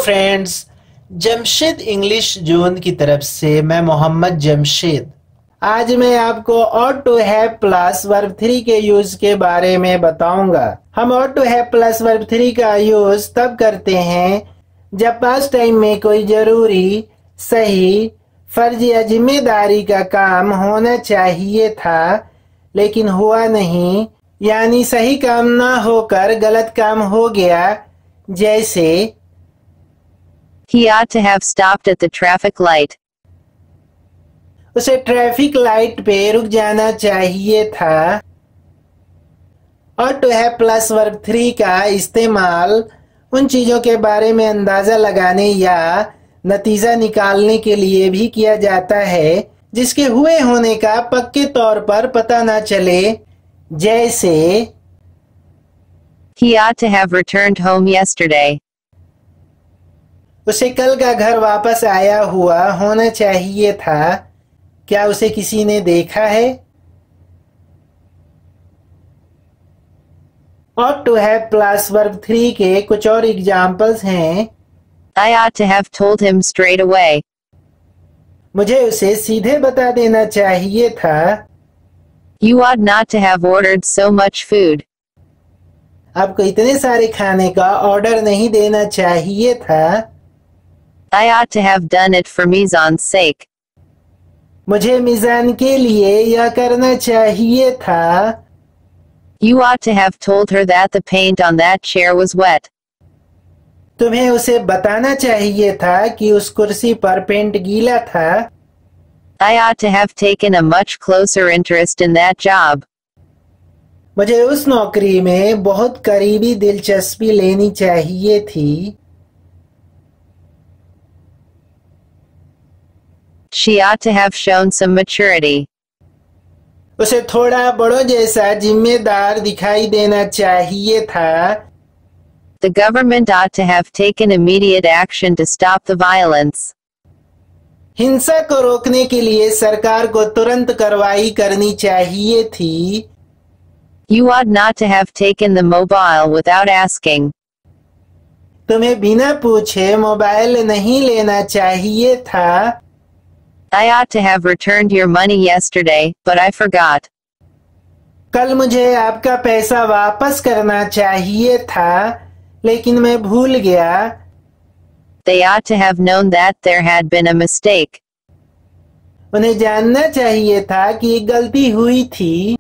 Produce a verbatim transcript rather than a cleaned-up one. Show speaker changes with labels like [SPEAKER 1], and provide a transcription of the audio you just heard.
[SPEAKER 1] Friends, Jamshed English zone की तरफ से मैं मोहम्मद जमशेद। आज मैं आपको ought to have plus verb three के यूज के बारे में बताऊंगा। हम ought to have plus verb three का यूज तब करते हैं जब पास्ट टाइम में कोई जरूरी, सही, फर्ज या जिम्मेदारी का काम होना चाहिए था लेकिन हुआ नहीं, यानी सही काम ना होकर गलत काम हो गया। जैसे
[SPEAKER 2] He ought to have stopped at the traffic light.
[SPEAKER 1] उसे ट्रैफिक लाइट पे रुक जाना चाहिए था। और to have plus verb three का इस्तेमाल उन चीजों के बारे में अंदाजा लगाने या नतीजा निकालने के लिए भी किया जाता है जिसके हुए होने का पक्के तौर पर पता ना चले। जैसे
[SPEAKER 2] He ought to have returned home yesterday.
[SPEAKER 1] उसे कल का घर वापस आया हुआ होना चाहिए था। क्या उसे किसी ने देखा है? और to have plus verb three के कुछ और एग्जाम्पल्स हैं।
[SPEAKER 2] I ought to have told him straight away.
[SPEAKER 1] मुझे उसे सीधे बता देना चाहिए था।
[SPEAKER 2] You ought not to have ordered so much food.
[SPEAKER 1] आपको इतने सारे खाने का ऑर्डर नहीं देना चाहिए था।
[SPEAKER 2] I ought to have done it for Mizan's sake.
[SPEAKER 1] मुझे मिजान के लिए यह करना चाहिए था।
[SPEAKER 2] You ought to have told her that the paint on that chair was wet.
[SPEAKER 1] तुम्हें उसे बताना चाहिए था कि उस कुर्सी पर पेंट गीला था।
[SPEAKER 2] I ought to have taken a much closer interest in that job.
[SPEAKER 1] मुझे उस नौकरी में बहुत करीबी दिलचस्पी लेनी चाहिए थी।
[SPEAKER 2] She ought to have shown some maturity.
[SPEAKER 1] उसे थोड़ा बड़ों जैसा जिम्मेदार दिखाई देना चाहिए था।
[SPEAKER 2] The government ought to have taken immediate action to stop the violence.
[SPEAKER 1] हिंसा को रोकने के लिए सरकार को तुरंत कार्रवाई करनी चाहिए थी।
[SPEAKER 2] You ought not to have taken the mobile without asking.
[SPEAKER 1] तुम्हें बिना पूछे मोबाइल नहीं लेना चाहिए था।
[SPEAKER 2] I ought to have returned your money yesterday, but I forgot.
[SPEAKER 1] कल मुझे आपका पैसा वापस करना चाहिए था लेकिन मैं भूल गया।
[SPEAKER 2] They ought to have known that there had been a mistake.
[SPEAKER 1] उन्हें जानना चाहिए था कि एक गलती हुई थी।